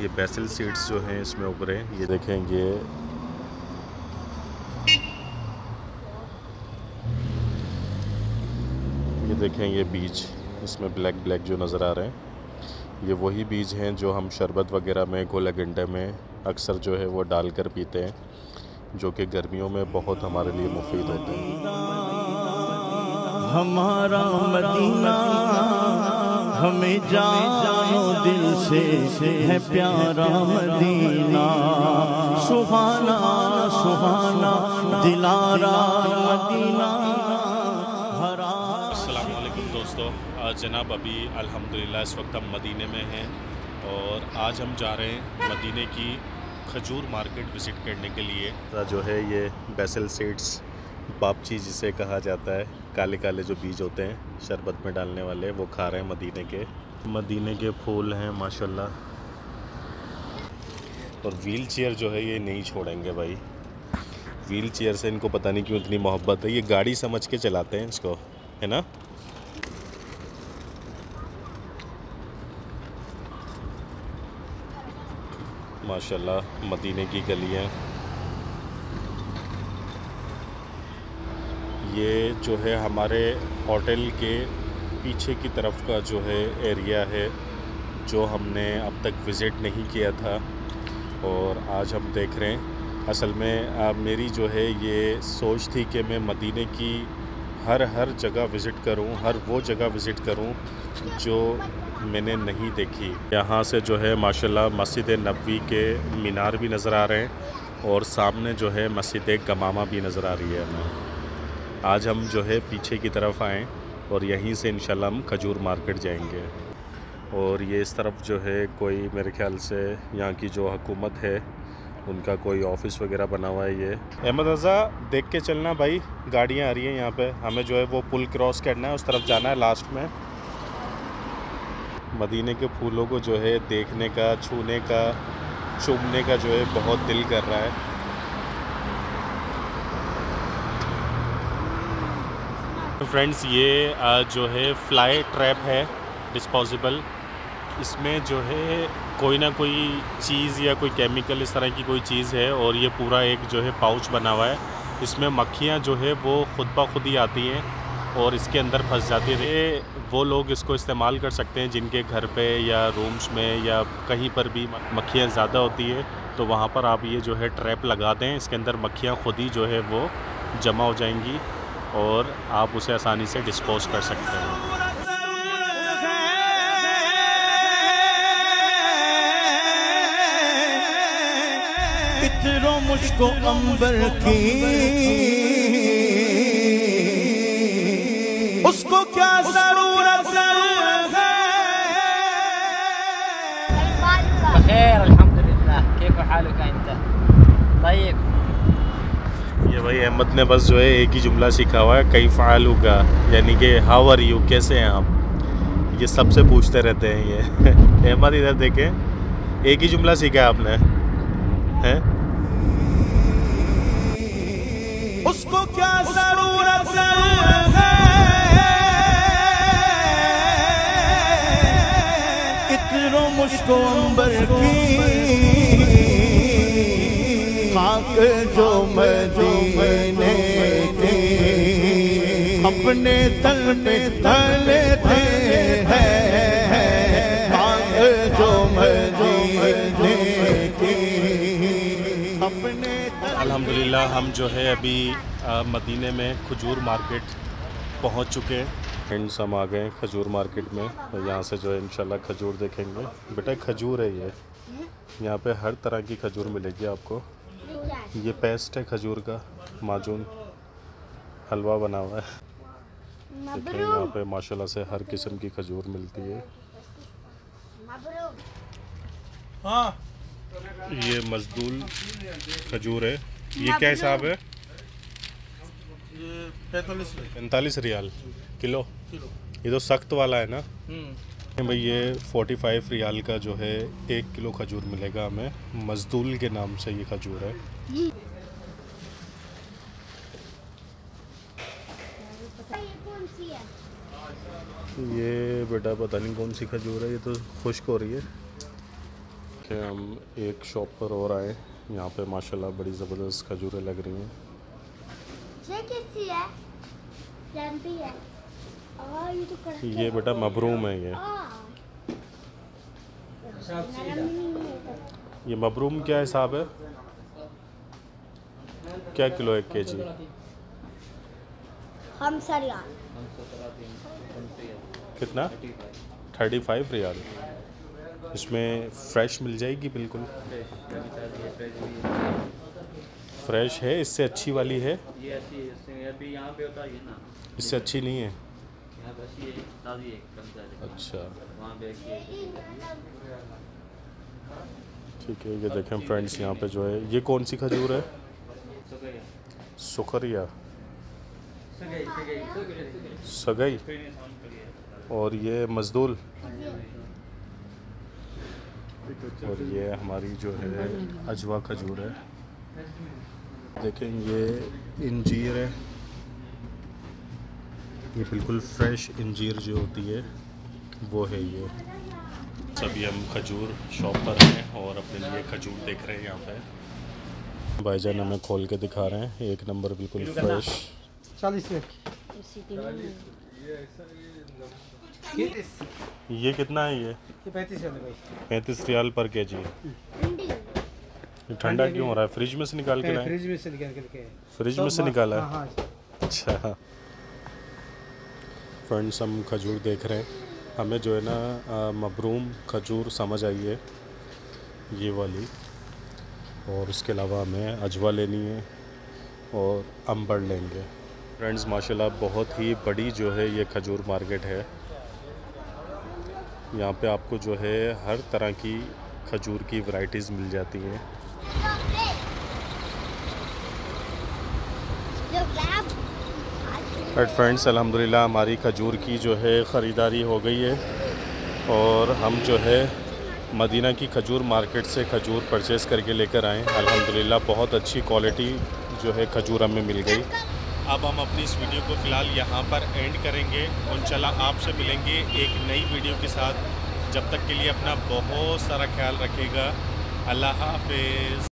ये BECIL seeds जो हैं इसमें उग रहे हैं। ये देखें, ये देखें, ये बीज इसमें ब्लैक ब्लैक जो नज़र आ रहे हैं, ये वही बीज हैं जो हम शरबत वगैरह में, गोला गंडे में अक्सर जो है वो डालकर पीते हैं, जो कि गर्मियों में बहुत हमारे लिए मुफीद होते हैं। हमारा मदीना हमें जानो दिल से है प्यारा मदीना, सुहाना सुहाना दिलारा मदीना हरा। अस्सलाम वालेकुम दोस्तों, आज जनाब अभी अल्हम्दुलिल्लाह इस वक्त हम मदीने में हैं और आज हम जा रहे हैं मदीने की खजूर मार्केट विज़िट करने के लिए। जो है ये बेसिल सीड्स, बापची जिसे कहा जाता है, काले काले जो बीज होते हैं शरबत में डालने वाले, वो खा रहे हैं मदीने के फूल हैं माशाल्लाह। और व्हील चेयर जो है ये नहीं छोड़ेंगे भाई, व्हील चेयर से इनको पता नहीं क्यों इतनी मोहब्बत है, ये गाड़ी समझ के चलाते हैं इसको, है ना। माशाल्लाह मदीने की गलियाँ, ये जो है हमारे होटल के पीछे की तरफ का जो है एरिया है, जो हमने अब तक विज़िट नहीं किया था और आज हम देख रहे हैं। असल में मेरी जो है ये सोच थी कि मैं मदीने की हर जगह विज़िट करूं, हर वो जगह विज़िट करूं जो मैंने नहीं देखी। यहाँ से जो है माशाल्लाह मस्जिद नबवी के मीनार भी नज़र आ रहे हैं और सामने जो है मस्जिद गमामा भी नज़र आ रही है हमें। आज हम जो है पीछे की तरफ आएँ और यहीं से इंशाल्लाह हम खजूर मार्केट जाएंगे। और ये इस तरफ जो है कोई मेरे ख्याल से यहाँ की जो हुकूमत है उनका कोई ऑफिस वगैरह बना हुआ है। ये अहमद रज़ा देख के चलना भाई, गाड़ियाँ आ रही हैं यहाँ पे, हमें जो है वो पुल क्रॉस करना है, उस तरफ जाना है लास्ट में। मदीने के फूलों को जो है देखने का, छूने का, चूमने का जो है बहुत दिल कर रहा है। फ्रेंड्स ये जो है फ्लाई ट्रैप है डिस्पोजेबल, इसमें जो है कोई ना कोई चीज़ या कोई केमिकल इस तरह की कोई चीज़ है और ये पूरा एक जो है पाउच बना हुआ है, इसमें मक्खियाँ जो है वो खुद ब खुद ही आती हैं और इसके अंदर फंस जाती है। वो लोग इसको इस्तेमाल कर सकते हैं जिनके घर पे या रूम्स में या कहीं पर भी मक्खियाँ ज़्यादा होती है, तो वहाँ पर आप ये जो है ट्रैप लगा दें, इसके अंदर मक्खियाँ खुद ही जो है वो जमा हो जाएंगी और आप उसे आसानी से डिस्पोज कर सकते हैं। इतरो मुझको अंबर की, उसको क्या जरूरत है। बखैर अल्हम्दुलिल्लाह, कैफ हालुक अंत? तय्यब। ये भाई अहमद ने बस जो है एक ही जुमला सीखा हुआ है, कई फ़ालू का, यानी कि हाउ आर यू, कैसे हैं आप, ये सबसे पूछते रहते हैं ये। अहमद इधर देखें, एक ही जुमला सीखा है आपने, हैं? उसको क्या जरूरत है, इतरो मुझको अंबर की, खाक जो मदीने के अपने तन में तले थे हैं, खाक जो मदीने के अपने। अल्हम्दुलिल्लाह हम जो है अभी मदीने में खजूर मार्केट पहुंच चुके हैं। फ्रेंड्स हम आ गए खजूर मार्केट में और यहाँ से जो है इंशाल्लाह खजूर देखेंगे। बेटा खजूर है ये, यहाँ पे हर तरह की खजूर मिलेगी आपको। ये पेस्ट है खजूर का, माजून हलवा बना हुआ है। देखिए यहाँ पे माशाल्लाह से हर किस्म की खजूर मिलती है। हाँ ये मजदूल खजूर है, ये क्या हिसाब है? 45 रियाल किलो। ये तो सख्त वाला है ना भाई। ये 45 रियाल का जो है 1 किलो खजूर मिलेगा हमें, मजदूल के नाम से ये खजूर है। ये बेटा पता नहीं कौन सी खजूर है, ये तो खुश्क हो रही है। देखें हम एक शॉप पर और आए, यहाँ पे माशाल्लाह बड़ी ज़बरदस्त खजूरें लग रही हैं। ये कैसी है? जानती है? ये तो कड़क ये बेटा मबरूम है। ये मबरूम क्या हिसाब है? क्या किलो 1 केजी? हम सर यार कितना? 35 रियाल। इसमें फ़्रेश मिल जाएगी? बिल्कुल फ्रेश है। इससे अच्छी वाली है? ये ऐसी है, अभी यहाँ पे होता है ना, इससे अच्छी नहीं है? यहाँ पे अच्छी है, ताज़ी है, कम ताज़ी। अच्छा वहाँ पे ठीक है। ये देखें फ्रेंड्स, यहाँ पे जो है ये कौन सी खजूर है? सुखरिया, सगई, और ये मजदूल, और ये हमारी जो है अजवा खजूर है। देखें ये इंजीर है, ये बिल्कुल फ्रेश इंजीर जो होती है वो है ये। सभी हम खजूर शॉप पर हैं और अपने लिए खजूर देख रहे हैं। यहाँ पे भाईजान हमें खोल के दिखा रहे हैं, एक नंबर बिल्कुल फ्रेश। 40 में ये कितना है? ये 35 भाई। 35 रियाल पर केजी। ये ठंडा क्यों हो रहा है? फ्रिज में से निकाल के लाए? फ्रिज में से निकाल के फ्रिज में से निकाला है? हाँ अच्छा फ्रेंड्स, हम खजूर देख रहे हैं। हमें जो है ना मबरूम खजूर समझ आई है ये वाली, और उसके अलावा हमें अजवा लेनी है और अंबर लेंगे। फ्रेंड्स माशाल्लाह बहुत ही बड़ी जो है ये खजूर मार्केट है। यहाँ पे आपको जो है हर तरह की खजूर की वैरायटीज़ मिल जाती हैं। बट फ्रेंड्स अल्हम्दुलिल्लाह हमारी खजूर की जो है ख़रीदारी हो गई है और हम जो है मदीना की खजूर मार्केट से खजूर परचेज़ करके लेकर आए। अल्हम्दुलिल्लाह बहुत अच्छी क्वालिटी जो है खजूर हमें मिल गई। अब हम अपनी इस वीडियो को फ़िलहाल यहाँ पर एंड करेंगे और इंशाल्लाह आपसे मिलेंगे एक नई वीडियो के साथ। जब तक के लिए अपना बहुत सारा ख्याल रखिएगा। अल्लाह हाफ़िज़।